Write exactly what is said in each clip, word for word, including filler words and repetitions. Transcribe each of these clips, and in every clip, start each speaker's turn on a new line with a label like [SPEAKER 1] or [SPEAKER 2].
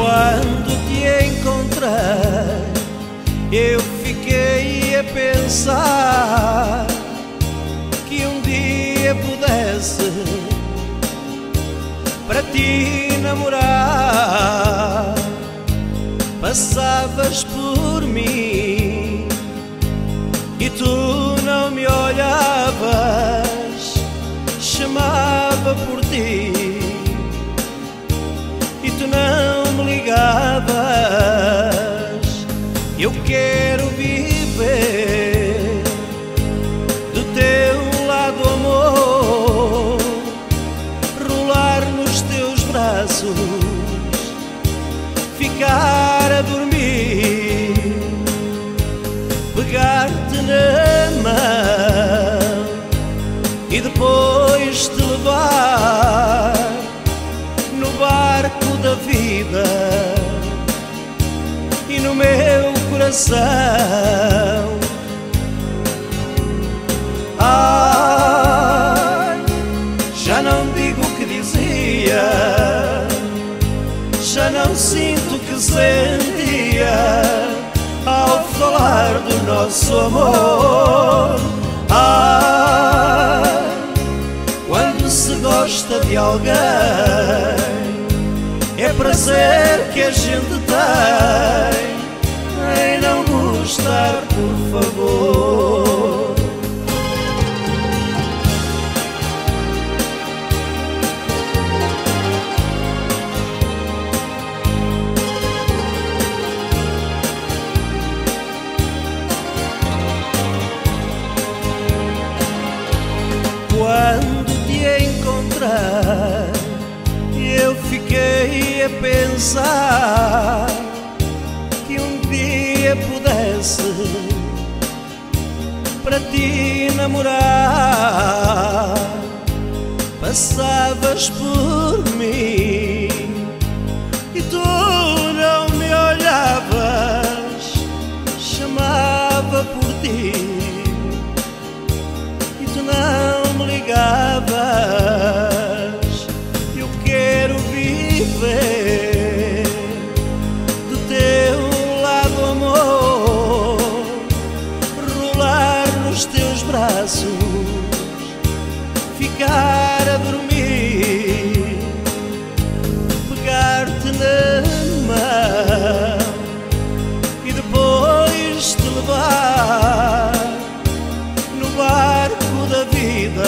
[SPEAKER 1] Quando te encontrei, eu fiquei a pensar que um dia pudesse para ti namorar. Passavas por mim e tu não me olhavas, chamava por ti e tu não me ligavas. Eu quero viver do teu lado, amor, rolar nos teus braços, ficar a dormir, pegar-te na mão e depois te levar no barco da vida e no meu coração. Ai, já não digo o que dizia, já não sinto o que sentia ao falar do nosso amor. Ai, quando se gosta de alguém, é prazer que a gente tem em não gostar, por favor. Quando te encontrei, eu fiquei a pensar que um dia pudesse para ti namorar. Passavas por mim e tu não me olhavas, chamava por ti e tu não me ligavas. Eu quero viver do teu lado, amor, rolar nos teus braços, ficar a dormir, pegar-te na mão e depois te levar no barco da vida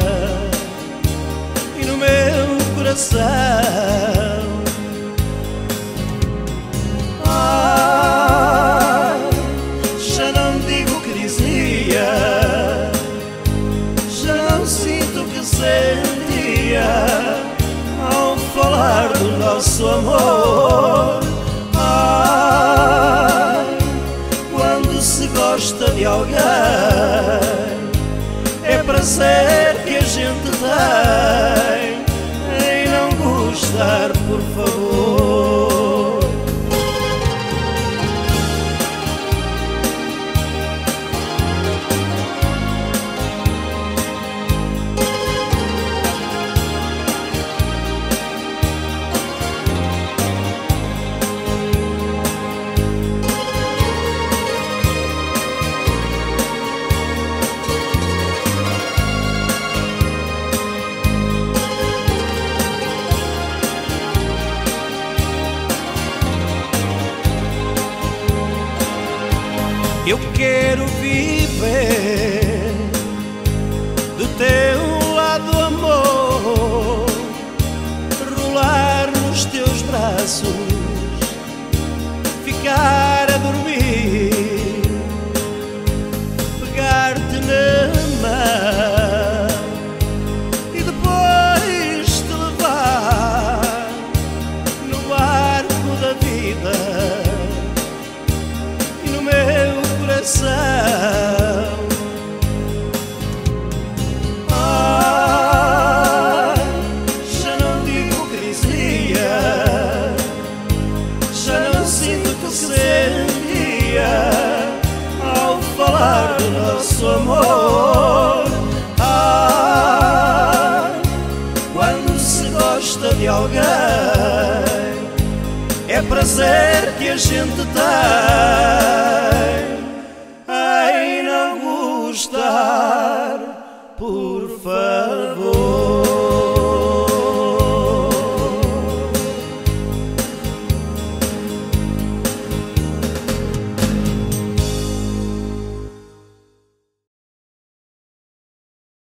[SPEAKER 1] e no meu coração. Ai, já não digo o que dizia, já não sinto o que sentia ao falar do nosso amor. Ai, quando se gosta de alguém, é prazer que a gente tem em não gostar, por favor. Eu quero viver do teu lado, amor, rolar nos teus braços, ficar a dormir, pegar-te na mão e depois te levar no barco da vida e no meu coração. Ai, já não digo o que dizia, já não sinto o que sei. prazer que a gente tem.